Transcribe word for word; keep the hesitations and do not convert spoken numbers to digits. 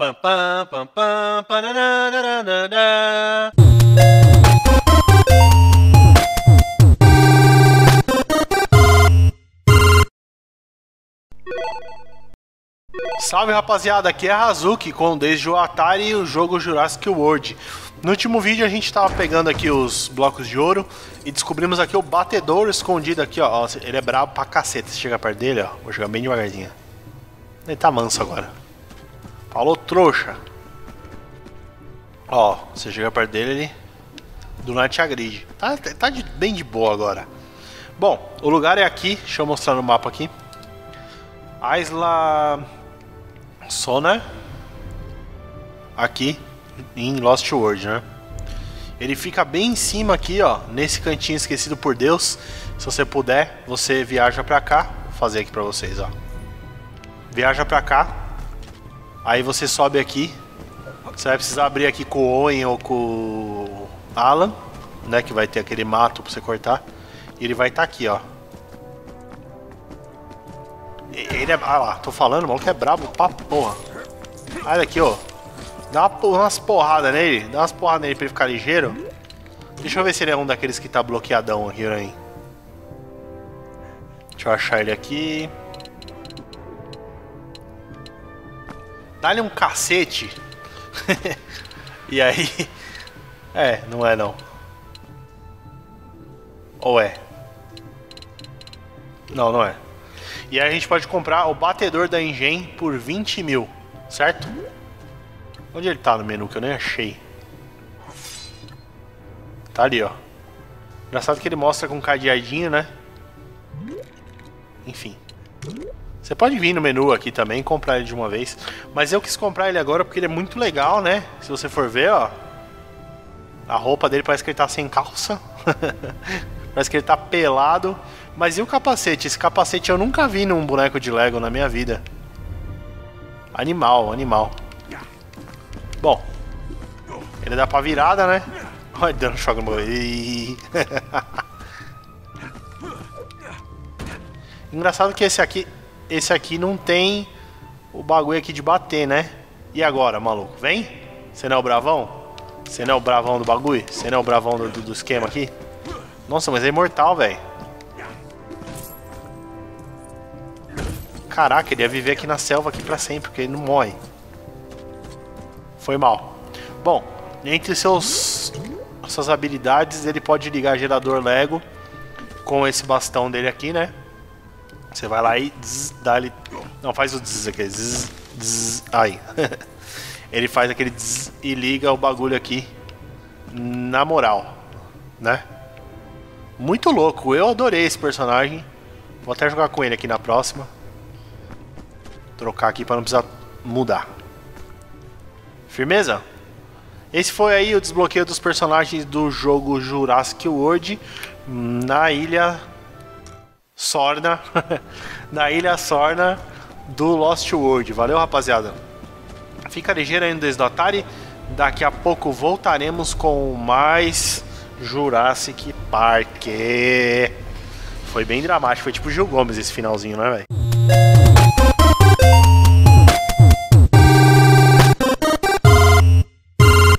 Pam, pam, pam, pam, pananana. Salve rapaziada, aqui é a Hazuki com desde o Atari e o jogo Jurassic World. No último vídeo a gente estava pegando aqui os blocos de ouro e descobrimos aqui o batedouro escondido aqui, ó. Ele é brabo pra caceta, se chegar perto dele, ó. Vou jogar bem devagarzinho. Ele tá manso agora. Falou, trouxa. Ó, você chega perto dele, ele do nada te agride. Tá, tá de, bem de boa agora. Bom, o lugar é aqui, deixa eu mostrar no mapa aqui. Isla Sona, aqui em Lost World, né? Ele fica bem em cima aqui, ó, nesse cantinho esquecido por Deus. Se você puder, você viaja pra cá. Vou fazer aqui pra vocês, ó. Viaja pra cá. Aí você sobe aqui. Você vai precisar abrir aqui com o Owen ou com o Alan, né? Que vai ter aquele mato pra você cortar. E ele vai estar aqui, ó. Ele é... Ah lá, tô falando, o maluco é brabo pra porra. Olha aqui, ó. Dá umas porradas nele. Dá umas porradas nele pra ele ficar ligeiro. Deixa eu ver se ele é um daqueles que tá bloqueadão aqui, aí. Deixa eu achar ele aqui. Dá-lhe um cacete. E aí... É, não é não. Ou é? Não, não é. E aí a gente pode comprar o batedor da Engen por vinte mil, certo? Onde ele tá no menu que eu nem achei? Tá ali, ó. Engraçado que ele mostra com um cadeadinho, né? Enfim. Você pode vir no menu aqui também e comprar ele de uma vez. Mas eu quis comprar ele agora porque ele é muito legal, né? Se você for ver, ó. A roupa dele parece que ele tá sem calça. Parece que ele tá pelado. Mas e o capacete? Esse capacete eu nunca vi num boneco de Lego na minha vida. Animal, animal. Bom. Ele dá pra virada, né? Olha, dando choque no meu. Engraçado que esse aqui... Esse aqui não tem o bagulho aqui de bater, né? E agora, maluco? Vem? Você não é o bravão? Você não é o bravão do bagulho? Você não é o bravão do, do, do esquema aqui? Nossa, mas é imortal, velho. Caraca, ele ia viver aqui na selva aqui pra sempre, porque ele não morre. Foi mal. Bom, entre seus, suas habilidades, ele pode ligar gerador Lego com esse bastão dele aqui, né? Você vai lá e zzz, dá ele... Não, faz o zzz aqui. Zzz, zzz, aí. Ele faz aquele zzz e liga o bagulho aqui na moral, né? Muito louco. Eu adorei esse personagem. Vou até jogar com ele aqui na próxima. Trocar aqui para não precisar mudar. Firmeza? Esse foi aí o desbloqueio dos personagens do jogo Jurassic World na ilha... Sorna, na ilha Sorna do Lost World. Valeu, rapaziada. Fica ligeiro aí no desde o Atari. Daqui a pouco voltaremos com mais Jurassic Park. Foi bem dramático, foi tipo Gil Gomes esse finalzinho, né, velho?